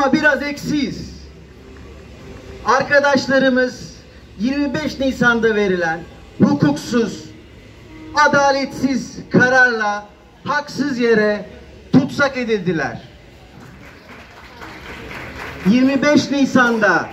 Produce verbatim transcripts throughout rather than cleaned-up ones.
Ama biraz eksiyiz. Arkadaşlarımız yirmi beş Nisan'da verilen hukuksuz, adaletsiz kararla haksız yere tutsak edildiler. yirmi beş Nisan'da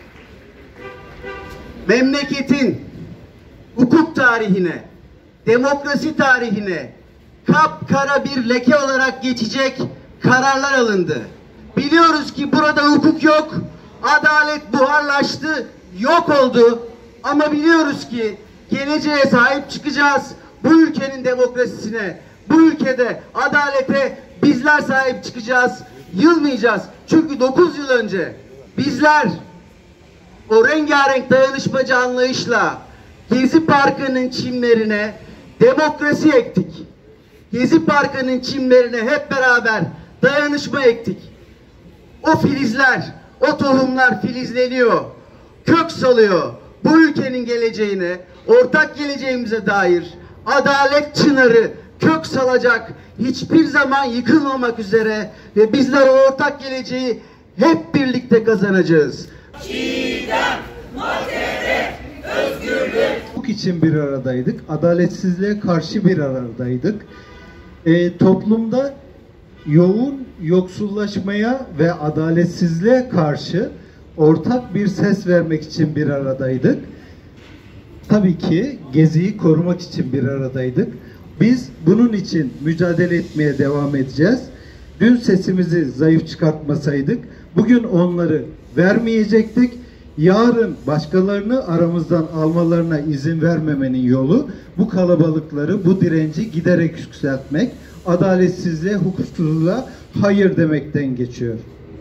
memleketin hukuk tarihine, demokrasi tarihine kapkara bir leke olarak geçecek kararlar alındı. Biliyoruz ki burada hukuk yok, adalet buharlaştı, yok oldu. Ama biliyoruz ki geleceğe sahip çıkacağız. Bu ülkenin demokrasisine, bu ülkede adalete bizler sahip çıkacağız, yılmayacağız. Çünkü dokuz yıl önce bizler o rengarenk dayanışmacı anlayışla Gezi Parkı'nın çimlerine demokrasi ektik. Gezi Parkı'nın çimlerine hep beraber dayanışma ektik. O filizler, o tohumlar filizleniyor, kök salıyor. Bu ülkenin geleceğine, ortak geleceğimize dair adalet çınarı kök salacak, hiçbir zaman yıkılmamak üzere ve bizler o ortak geleceği hep birlikte kazanacağız. Çiğdem, makere, özgürlük. Hukuk için bir aradaydık, adaletsizliğe karşı bir aradaydık. E, toplumda yoğun yoksullaşmaya ve adaletsizliğe karşı ortak bir ses vermek için bir aradaydık. Tabii ki Gezi'yi korumak için bir aradaydık. Biz bunun için mücadele etmeye devam edeceğiz. Dün sesimizi zayıf çıkartmasaydık, bugün onları vermeyecektik. Yarın başkalarını aramızdan almalarına izin vermemenin yolu bu kalabalıkları, bu direnci giderek yükseltmek, adaletsizliğe, hukuksuzluğa hayır demekten geçiyor.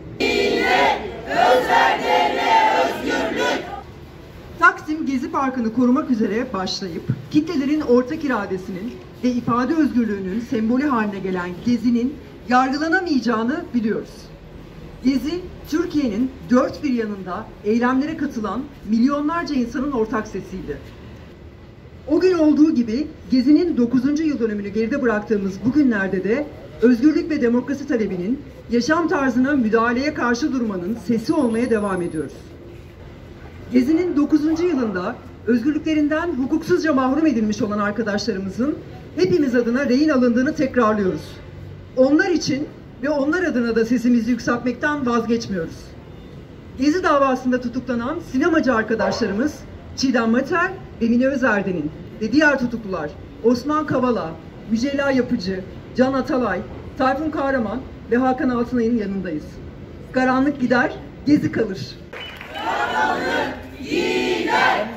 Taksim Gezi Parkı'nı korumak üzere başlayıp kitlelerin ortak iradesinin ve ifade özgürlüğünün sembolü haline gelen Gezi'nin yargılanamayacağını biliyoruz. Gezi, Türkiye'nin dört bir yanında eylemlere katılan milyonlarca insanın ortak sesiydi. O gün olduğu gibi Gezi'nin dokuzuncu yıl dönümünü geride bıraktığımız bu günlerde de özgürlük ve demokrasi talebinin, yaşam tarzına müdahaleye karşı durmanın sesi olmaya devam ediyoruz. Gezi'nin dokuzuncu yılında özgürlüklerinden hukuksuzca mahrum edilmiş olan arkadaşlarımızın hepimiz adına rehin alındığını tekrarlıyoruz. Onlar için ve onlar adına da sesimizi yükseltmekten vazgeçmiyoruz. Gezi davasında tutuklanan sinemacı arkadaşlarımız Çiğdem Mater ve Mine Özerden'in ve diğer tutuklular Osman Kavala, Mücella Yapıcı, Can Atalay, Tayfun Kahraman ve Hakan Altınay'ın yanındayız. Karanlık gider, Gezi kalır. Karanlık gider,